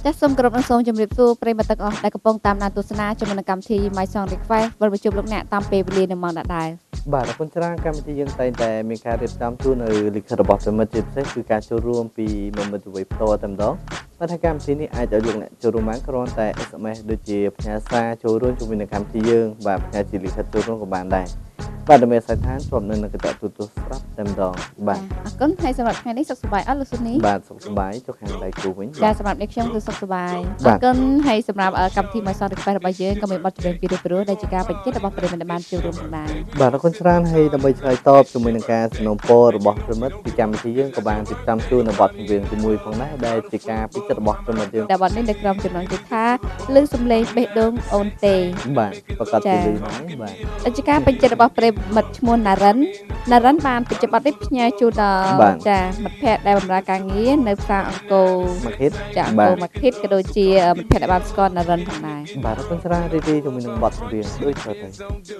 ចាសសូមគោរពនិងសូមជម្រាបសួរប្រិយមិត្តទាំងអស់ដែលកំពុងតាមដានទស្សនាជាមួយនឹងកម្មវិធី My Song Request វិលមកជួបលោកអ្នកតាមពេលវេលានៅម៉ោងដដែលបាទអរគុណច្រើនកម្មវិធីយើងតែងតែមានការរៀបចំជូននៅលិខិតរបស់ប្រិមិត្តជាពិសេសគឺការចូលរួមពីមិត្តវ័យផ្ទាល់តែម្ដងបាទថាកម្មវិធីនេះអាចឲ្យលោកអ្នកចូលរួមបានគ្រាន់តែ SMS ដូចជាផ្ញើសារចូលរួមជាមួយនឹងកម្មវិធីយើងបាទផ្ញើជាលិខិតចូលរួមក៏បានដែរបាទដើម្បីសាយឋានជាប់នៅនឹងកញ្ចក់ទូរទស្សន៍ស្រាប់តែម្ដងបាទអរគុណហើយសម្រាប់ថ្ងៃនេះសុខសប្បាយអត់លោកសុនីបាទសុខសប្បាយចុះខាងដៃគូវិញចាសម្រាប់នេះខ្ញុំគឺសុខសប្បាយអរគុណហើយសម្រាប់កម្មវិធី My Song Request របស់យើងក៏មានបទចម្រៀងពីព្រោះដែលជាការបញ្ជាក់របស់ប្រិយមិត្តបានចូលរួមផងដែរបាទអរគុណច្រើនហើយដើម្បីឆ្លើយតបជាមួយនឹងការសំណូមពររបស់ប្រិមិត្តពីកម្មវិធីយើងក៏បានរៀបចំជូននៅបទចម្រៀងជាមួយផងដែរដែលជាការពិចិត្ររបស់ប្រិមិត្តយើងតែបទនេះនៅក្រុមចំណងជិតថាលឺសំឡេងបេះដូងអូនទេបាទប្រកាសពីលឺហ្នឹងបាទដែលជាការបញ្ជាក់របស់ប្រិមិត្តឈ្មោះណារិនបានបញ្ជាក់បទនេះផ្ញើជូនដល់ចាមិត្តភ័ក្តិដែលបម្រើការងារនៅផ្សារអង្គរមកហិតចាអង្គរមកហិតក៏ដូចជាមិត្តភ័ក្តិដែលបានស្គាល់ណារិនផងដែរបាទអរគុណច្រើនរីករាយជាមួយនឹងបទចម្រៀងដូចតទៅ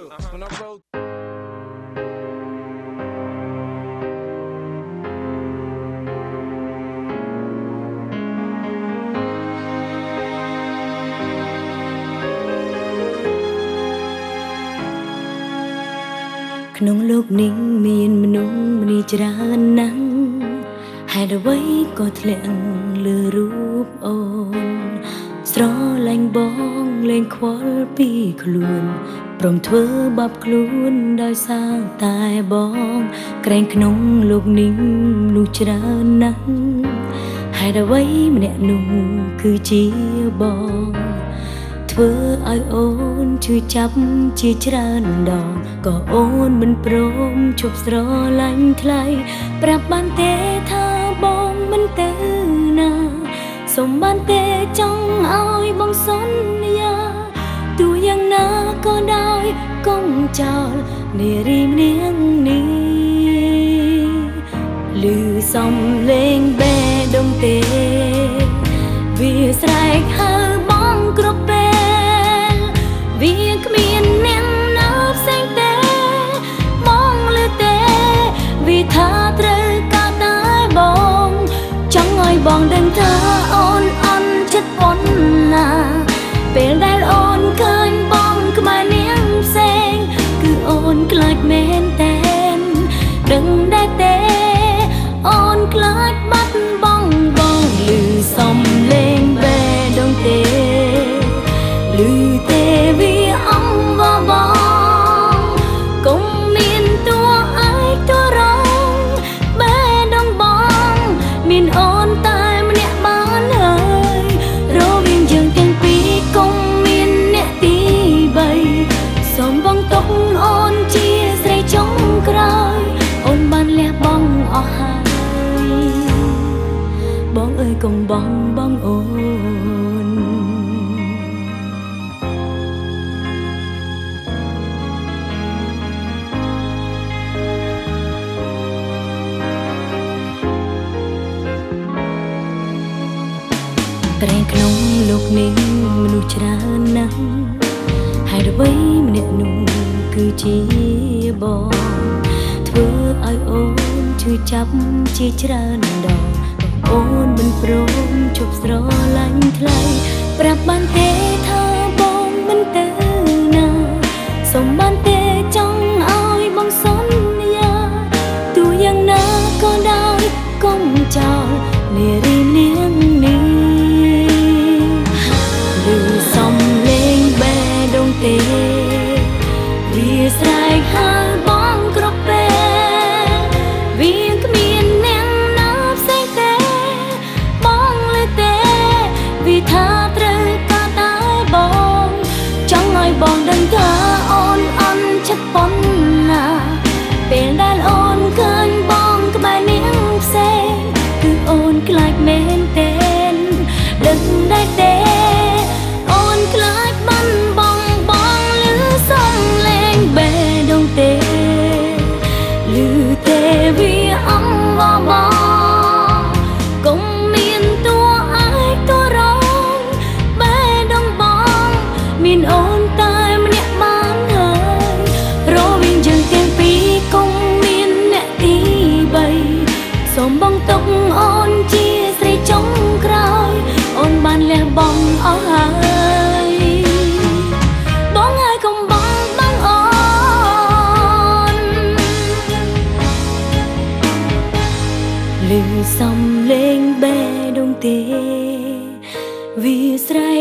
ក្នុងលោកនេះមានមនុស្សម្នាច្រើនណាស់ហេតុអ្វីក៏ធ្លាក់លើរូបអូនស្រឡាញ់បងលែងខ្វល់ពីខ្លួនព្រមធ្វើបាបខ្លួនដោយសារតែបងក្រែងក្នុងលោកនេះមនុស្សច្រើនណាស់ហេតុអ្វីម្នាក់នោះគឺជាបងធ្វើឲ្យអូនជួយចាប់ជាច្រើនដងក៏អូនមិនព្រមជប់ស្រឡាញ់ថ្លៃប្រាប់បានទេថាបងមិនទៅណាសូមបានទេចង់ឲ្យបងសន្យាទោះយ៉ាងណាក៏ដោយកុំចោលនារីម្នាក់នេះឮសំឡេងបេះដូងទេវាស្រែកហៅបងគ្រប់ពេលវាគ្មានអ្នកណាផ្សេងទេបងលឺទេវាថាត្រូវការតែបងចង់ឲ្យបងដឹងថាអូនអន់ចិត្តប៉ុណ្ណាពេលដែលអូនឃើញបងក្បែរនាងផ្សេងគឺអូនខ្លាចមែនតែនដឹងដែរទេអូនខ្លាចបាត់បងឮសំឡេងបេះដូងទេឮទេវាអង្វរបងកុំមានតួឯកតួរងបេះដូងបងមានអូនតែម្នាក់បានហើយរវាងយើងទាំងពីរកុំមានអ្នកទី3សូមបងទុកអូនជាស្រីចុងក្រោយអូនបានលះបង់អស់ហើយបងអើយកុំបងអូនតែក្នុងលោកនេះមនុស្សច្រើនណាស់ហើយអ្វីម្នាក់នោះគឺជាបងធ្វើឲ្យអូនជួយចាប់ជាច្រើនដងអូនមិនព្រមជប់ស្រឡាញ់ថ្លៃប្រាប់បានទេថាបងមិនទៅណាសូមបានទេចង់ឲ្យបងសន្យាទោះយ៉ាងណាក៏ដោយកុំចោលនារីម្នាក់នេះឮសំឡេងបេះដូងទេវាស្រែកហៅបងគ្រប់ពេលវាគ្មានអ្នកណាផ្សេងទេបងលឺទេវាថាត្រូវការតែបងចង់ឲ្យបងដឹងថាអូនអន់ចិត្តប៉ុណ្ណាពេលដែលអូនឃើញបងក្បែរនាងផ្សេងគឺអូនខ្លាចមែនទេដឹងដែរទេអូនខ្លាចបាត់បងឮសំឡេងបេះដូងទេឮទេវាអង្វរបងកុំមានតួឯកតួរងបេះដូងបងមានអូនតែម្នាក់បាន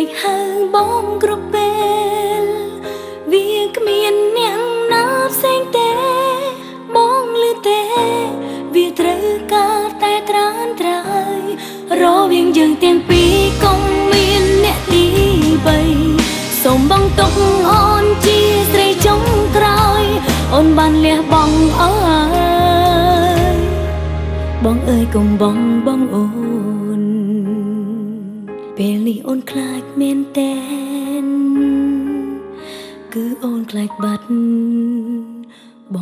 ចហៅបងគ្រប់ពេលវាគ្មានអ្នកណាផ្សេងទេបងលឺទេវាត្រូវការតែត្រានត្រើយរវាងយើងទាំងពីរកុំមានអ្នកទី3សូមបងទុកអូនជាស្រីចុងក្រោយអូនបានលះបង់អើយបងអើយកុំបងអូនពេលនេះអូនខ្លាចមែនតែនគឺអូនខ្លាចបាត់បង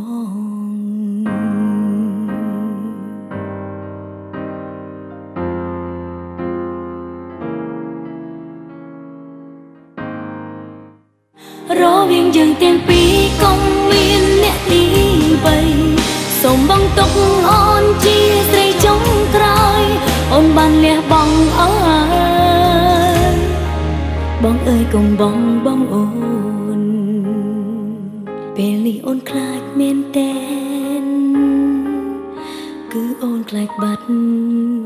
រវាងយើងទាំងពីរកុំមានអ្នកទី3សូមបងទុកអូនជាស្រីចុងក្រោយអូនបានលះបង់អើយបងអើយកុំបងអូនពេលនេះអូនខ្លាចមែនតែនគឺអូនខ្លាចបាត់